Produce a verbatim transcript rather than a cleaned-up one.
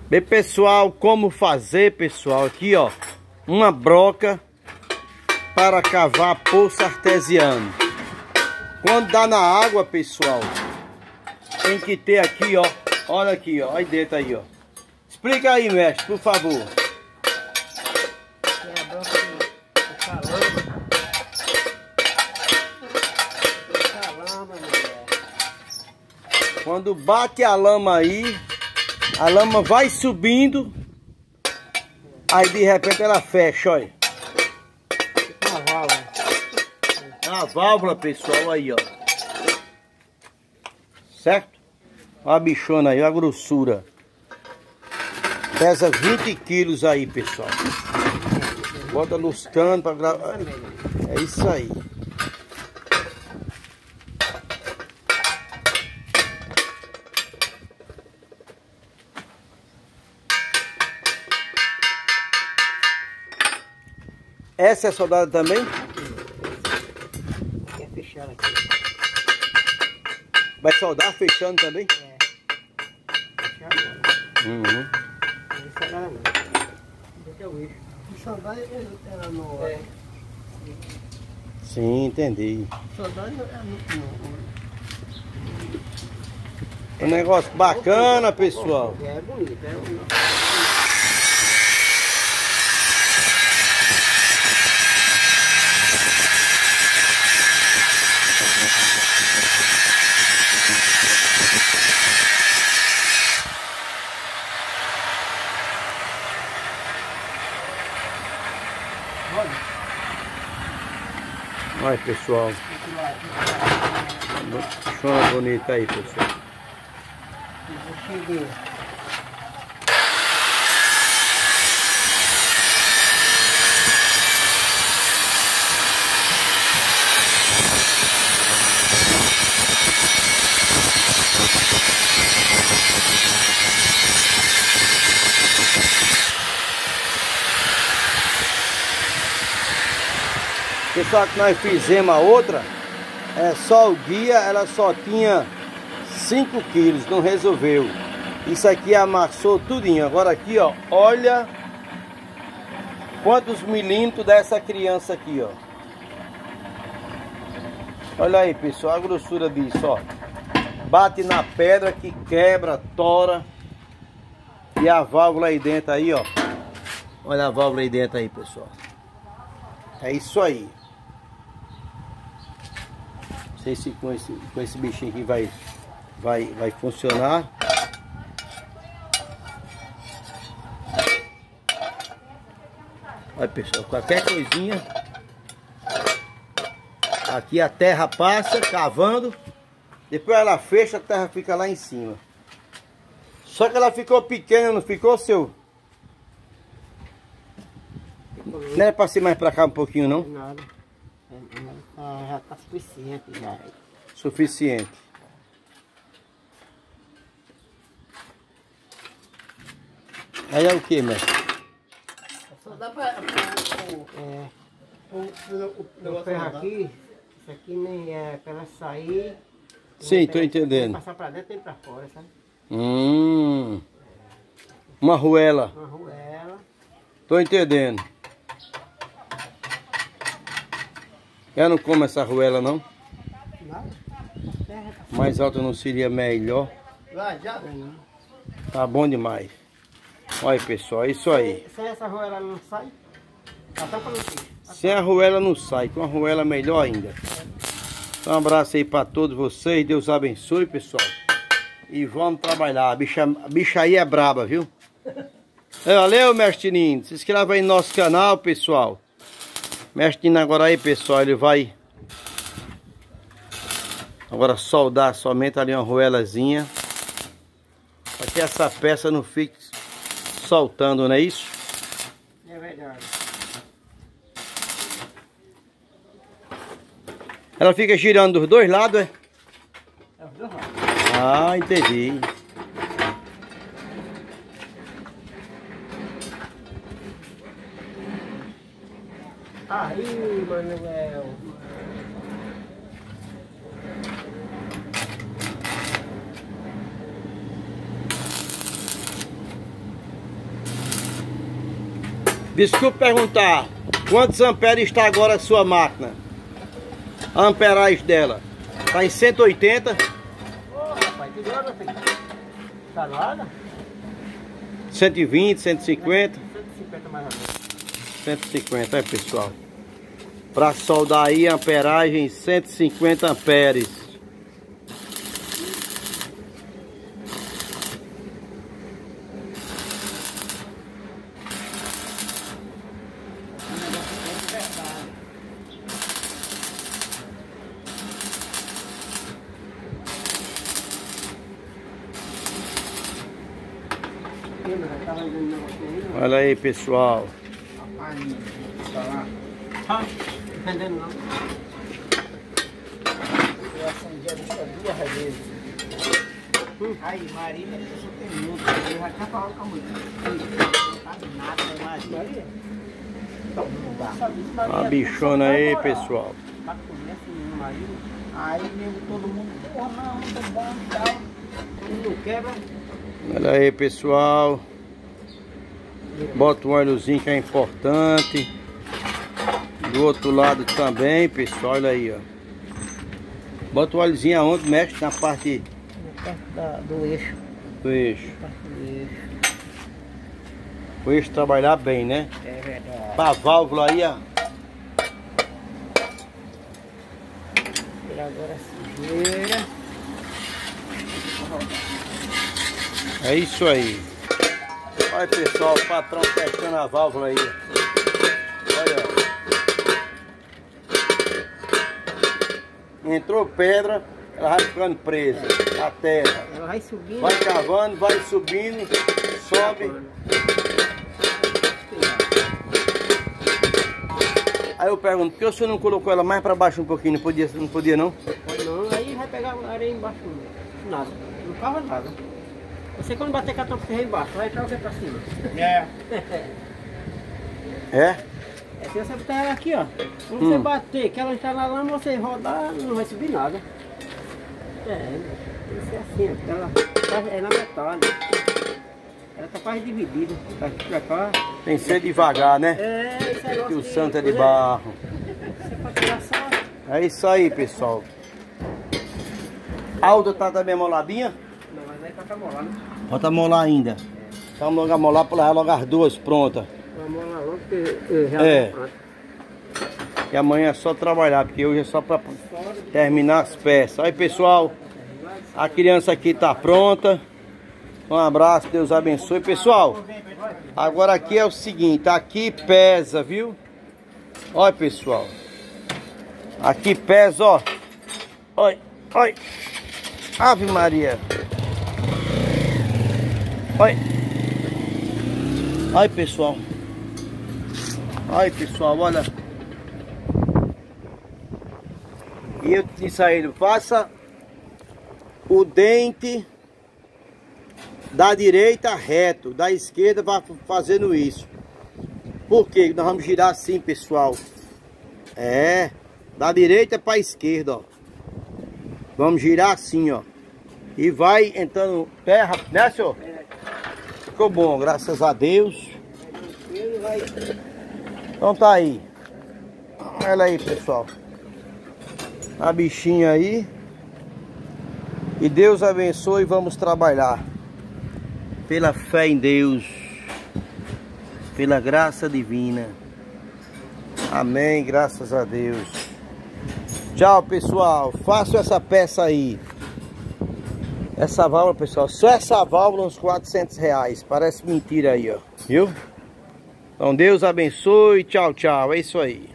Bem, pessoal, como fazer, pessoal, aqui, ó, uma broca para cavar poço artesiano. Quando dá na água, pessoal, tem que ter aqui, ó, olha aqui, ó, aí dentro aí, ó. Explica aí, mestre, por favor. Tem a broca de calamba. Calamba, mulher. Quando bate a lama aí, a lama vai subindo, aí de repente ela fecha, olha. Uma válvula. A válvula, pessoal, aí, ó. Certo? Olha a bichona aí, olha a grossura. Pesa vinte quilos aí, pessoal. Bota nos canos para gravar. É isso aí. Essa é soldada também? Quer fechar aqui? Vai soldar fechando também? É. Fechar agora. Uhum. Não vai soldar não. Deixa eu ver. Soldar ela não. É. Sim, entendi. Soldar ela não. Um negócio bacana, pessoal. É bonito, é bonito. Olha, pessoal. Chona bonita aí, pessoal. Pessoal, que nós fizemos a outra, é só o dia, ela só tinha cinco quilos, não resolveu. Isso aqui amassou tudinho. Agora aqui, ó, olha quantos milímetros dessa criança aqui, ó. Olha aí, pessoal, a grossura disso, ó. Bate na pedra que quebra, tora. E a válvula aí dentro aí, ó. Olha a válvula aí dentro aí, pessoal. É isso aí. Não sei se com esse, com esse bichinho aqui vai, vai, vai funcionar. Olha, pessoal, qualquer coisinha. Aqui a terra passa cavando. Depois ela fecha, a terra fica lá em cima. Só que ela ficou pequena, não ficou, seu? Não era pra ser mais pra cá um pouquinho, não? Nada. É, já tá suficiente já. Suficiente. Aí é o que, mestre? Só dá pra... É, o, o, o ferro aqui, isso aqui nem é pra ela sair... Sim, tô entendendo. Passar pra dentro e pra fora, sabe? Hum. Uma arruela. Uma arruela. Tô entendendo. Eu não como essa arruela, não? Nada. Mais alta não seria melhor? Vai, já. Tá bom demais. Olha, pessoal, é isso aí. Sem essa arruela não sai? Tá tampa no peixe. Sem a arruela não sai, com a arruela melhor ainda. Então, um abraço aí pra todos vocês. Deus abençoe, pessoal. E vamos trabalhar. A bicha, a bicha aí é braba, viu? Valeu, mestre Nino. Se inscreva aí no nosso canal, pessoal. Mestre Nino agora aí, pessoal, ele vai agora soldar somente ali uma arruelazinha, para que essa peça não fique soltando, não é isso? É verdade. Ela fica girando dos dois lados, é? É os dois lados. Ah, entendi. Aí, Manuel. Desculpe perguntar, quantos amperes está agora a sua máquina? A amperagem dela? Está em cento e oitenta? Ô, oh, rapaz, que droga, filho. Tá nada? cento e vinte, cento e cinquenta? cento e cinquenta mais ou menos. cento e cinquenta, é pessoal. Para soldar aí, amperagem cento e cinquenta amperes. Olha aí, pessoal. Entendendo não? Eu acendi a vista duas vezes. Hum. Aí, Maria, isso tem muito. Eu já tinha falado com a mulher. Não sabe nada, né, Maria? Não dá. A bichona aí, pessoal. Pra comer assim, Maria. Aí, nego, todo mundo, porra, não, muito bom e tal. Não quebra. Olha aí, pessoal. Bota um óleozinho que é importante. Do outro lado também, pessoal, olha aí, ó. Bota o óleozinho aonde? Mexe na parte da, do eixo. do eixo. Do eixo. O eixo trabalhar bem, né? É verdade. Pra válvula aí, ó. Tirar agora a sujeira. É isso aí. Olha, pessoal, o patrão testando a válvula aí. Olha. Entrou pedra, ela vai ficando presa na terra. Ela vai subindo. Vai cavando, vai subindo, sobe. Aí eu pergunto, por que o senhor não colocou ela mais para baixo um pouquinho? Não podia, não podia não? Não, aí vai pegar a areia embaixo. Nada. Não cava nada. Você quando bater com a tampa embaixo, vai entrar o que pra cima? É. É? É se você botar ela aqui, ó. Quando hum. você bater, que ela está na lama, você rodar, não vai subir nada. É, tem que ser assim, ó. Ela é na metade. Ela tá quase dividida. Tá aqui pra cá. Tem que ser devagar, né? É, isso é que o santo é de barro. Você pode tirar só. É isso aí, pessoal. A Alda tá também moladinha? Não, mas aí tá molar, né? Falta molar ainda. É. Então vamos logo molar para levar logo as duas prontas. Vamos molar logo porque já é. Tá pronto. E amanhã é só trabalhar, porque hoje é só para terminar as peças. Aí, pessoal, a criança aqui tá pronta. Um abraço, Deus abençoe. Pessoal, agora aqui é o seguinte, aqui pesa, viu? Olha, pessoal. Aqui pesa, ó. Olha, olha. Ave Maria. Olha. Olha, pessoal. Olha, pessoal, olha. E eu disse a ele, faça o dente da direita reto, da esquerda vai fazendo isso. Por quê? Nós vamos girar assim, pessoal. É, da direita para a esquerda, ó. Vamos girar assim, ó. E vai entrando terra, né, senhor? Ficou bom, graças a Deus. Então tá aí. Olha aí, pessoal. A bichinha aí. E Deus abençoe e vamos trabalhar. Pela fé em Deus. Pela graça divina. Amém, graças a Deus. Tchau, pessoal. Faço essa peça aí. Essa válvula, pessoal. Só essa válvula uns quatrocentos reais. Parece mentira aí, ó. Viu? Então Deus abençoe. Tchau, tchau. É isso aí.